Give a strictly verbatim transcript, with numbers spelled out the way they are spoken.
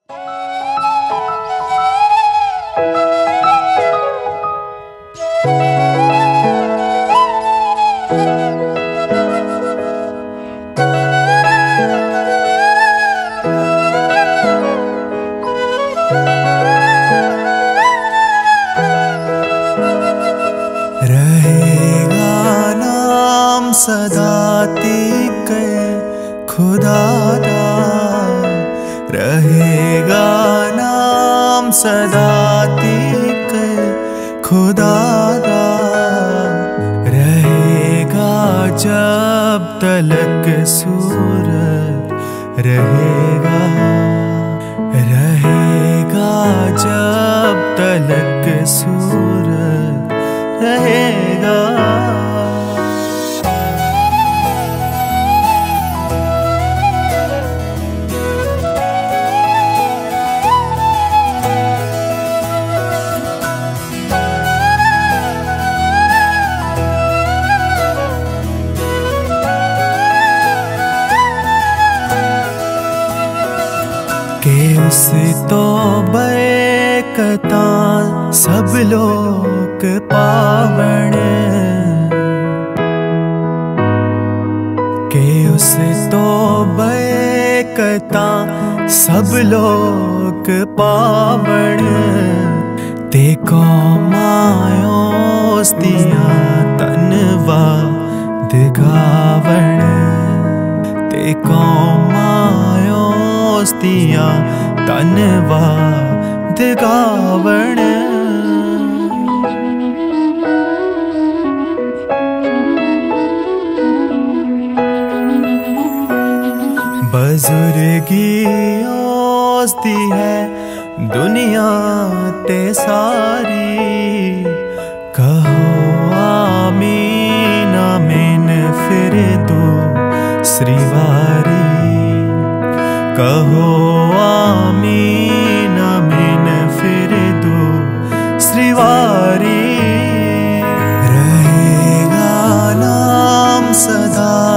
रहेगा नाम सदा तीकर खुदा दा, रहेगा नाम सदा तीकर खुदा दा, रहेगा जब तलक सूरज रहेगा, रहेगा जब तलक सूरज रहेगा। के उस तो बैकता सब लोग पावण, के उस तो बैकता सब लोग पावण, ते को मायोस दिया तनवा दिखावण, ते को मायोस दिया तनवा दिखावण। बुजुर्गी ओस्ती है दुनिया ते सारी, कहो आमीन आमीन फिर दो श्रीवारी, कहो आमीन आमीन फिर दो श्रीवारी। रहेगा नाम सदा